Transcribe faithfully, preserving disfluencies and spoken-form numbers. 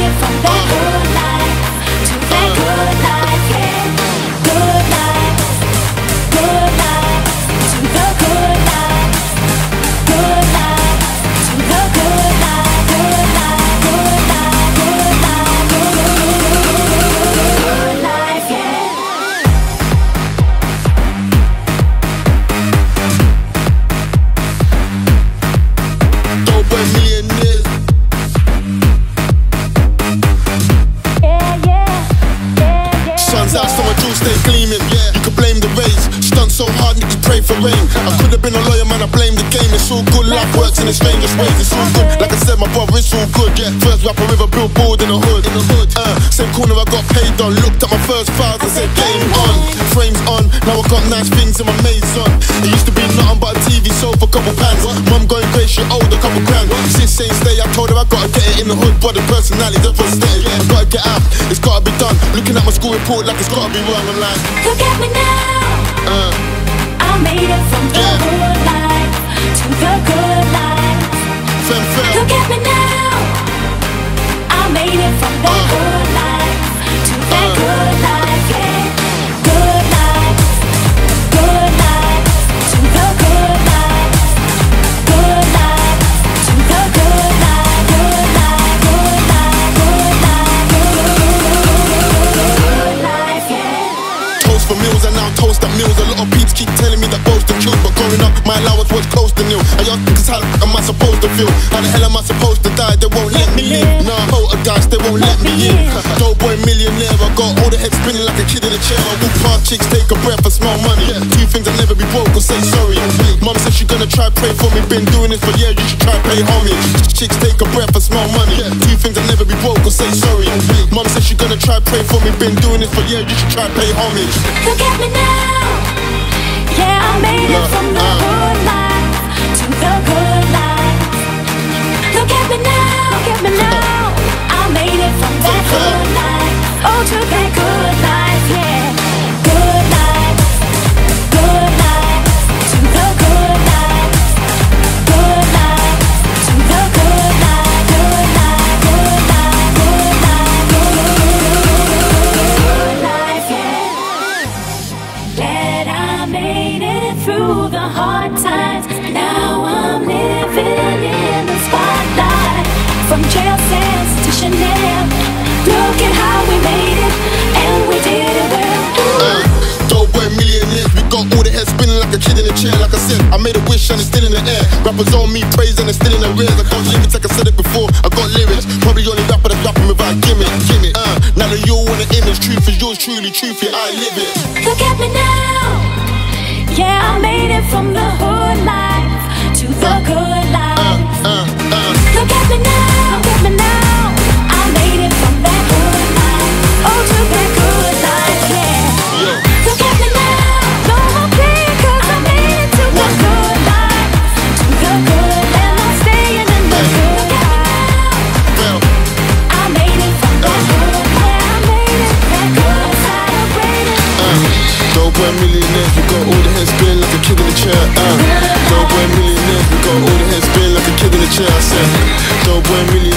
it from that good life to that good life, yeah. Good life, good life, to the good life. Good life, to the good life. Good life, good life, good life, good life, yeah. Dope boy millionaires. Yeah, yeah, yeah, yeah. Sun's out, so my jewels stay gleaming. Yeah, you could blame the rays. Stunt so hard, niggas pray for rain. I could have been a lawyer, man. I blame the game. It's all good. Life works in the strangest ways. It's all good. Like I said, my brother, it's all good. Yeah, first rapper with a billboard in the hood. In the hood. Uh, same corner I got paid on. Looked at my first files and said, game on, frames on. Now I got nice things in my maze on. It used to be nothing but a T V sold for a couple pounds. Mum going great, she owed a couple grand. Sis saying stay, I told her I gotta get it in the hood. But the personality, the prosthetic, I gotta get out. It's gotta be done. Looking at my school report like it's gotta be wrong. I'm like, Look at me now. uh, I made it from the Yeah. good life to the good life. fem fem. Look at me now. I made it from the Uh. good life to the Uh. good life, yeah. Good life, good life, to the good life. Good life, to the good life. Good life, good life, good life, good life, yeah. Toast for meals and now toast at meals. A lot of peeps keep telling me that boast and kills, but growing up, my allowance was close to nil. I asked because how the f- am I supposed to feel? How the hell am I supposed to die? They won't let me live. Nah, poltergeist, they won't let me in. Dope boy millionaire, I got all the head spinning like a kid in a chair. I walk past chicks, take a breath and smell money. Two things I'll never be broke or say sorry. Mum said she gonna try pray for me. Been doing this for years, you should try pay homage. Chicks take a breath and smell money. Two things I'll never be broke or say sorry. Mum said she gonna try pray for me. Been doing this for years, you should try pay homage. Look at me now. Yeah, I made it from the good life to the good life. Look at me now. Look at me now. I made it from that good life. Oh, to that good life, yeah. Good life, good life, to the good life. Good life, to the good life. Good life, good life, good life, good life, yeah. Glad I made it through the hard times. Now I'm living in the spotlight. From jail cells to Chanel. Look at how we made it, and we did it well. Uh, dope boy millionaires, we got all the head spinning like a kid in a chair. Like I said, I made a wish and it's still in the air. Rappers on me praise and it's still in the rears. I got limits, like I said it before, I got lyrics. Probably only rapper that's rapping without gimmick, gimmick. Uh, now that you all want an image, truth is yours truly, truth, yeah, I live it. Look at me now. Yeah, I made it from the hood life to the good life. Uh, uh. Look at me now. Look at me now. I made it from that good life. Oh, to that good life, yeah. Yo. Look at me now. No more pain, 'cause I made it to the good life. To the good, and I'm staying in the good life. Well, I made it from that good, yeah, I made it that good, celebrated. uh, dope boy millionaires, we got all the head spinning like a kid in a chair. Uh, dope boy millionaires, we got all the head spinning like a kid in a chair. I said, dope boy millionaires.